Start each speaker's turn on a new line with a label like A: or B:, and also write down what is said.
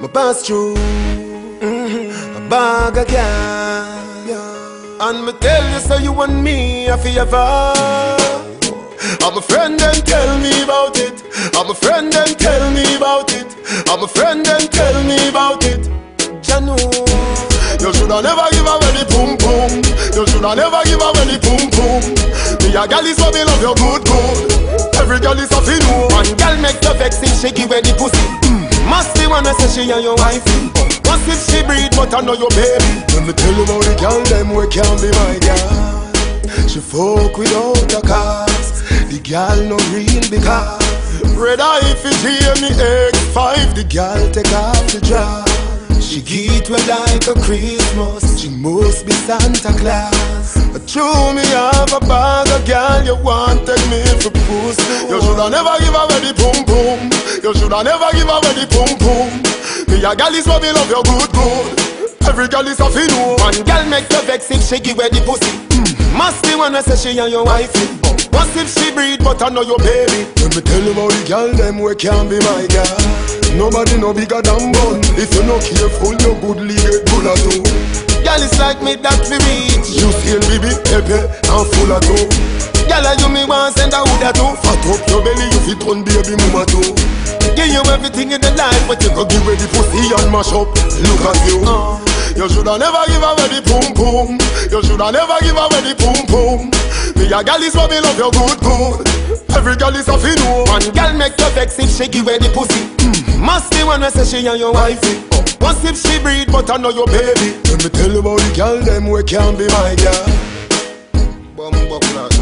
A: me pass through a bag of gas, and me tell you so you want me a forever. I'm a friend and tell me about it. I'm a friend and tell me about it. I'm a friend and tell me about it. Janu, you shoulda never give away the pum pum. You shoulda never give away the pum pum. Me a gal is so me love you good good. Every gal is a fi know. One gal make you vex if she give away the pussy. Must be wanna say she and your wifey. What if she breed but I know your baby? Let me tell you about the gal them we can't be my gal. She fuck without a cause. The gal no real because red eye if she hear me X5. The gal take off the dress. She get well like a Christmas. She must be Santa Claus. But true me have a bag of gal. You want take me for puss. You shoulda never give away the pum pum. You shoulda never give away the pum pum. Me a gal is what me love you good good. Every gal is a fi know. One gal make you vex if she give away the pussy. Must be wanna say she and your wifey. What if she breed but I know your baby? Let me tell you about the gal them we can't be my gal. Nobody no bigger than bun. If you no careful you goodly get full of two. Gal is like me that we reach. You still baby pepe and full of two. Gal you me want send a hood too. Fat up your belly you fit on baby mama too. Give you everything in the life but you go give away the pussy and mash up. Look at you. You shoulda never give away the pum pum. You shoulda never give away the pum pum. Me a gal is what me love you good good. Every gal is a fi know. One gal make you vex if she give away the pussy. Must be wanna say she and your wifey. What if she breed but I know your baby? Let me tell you about the gal them we can't be my gal. Bumbo class.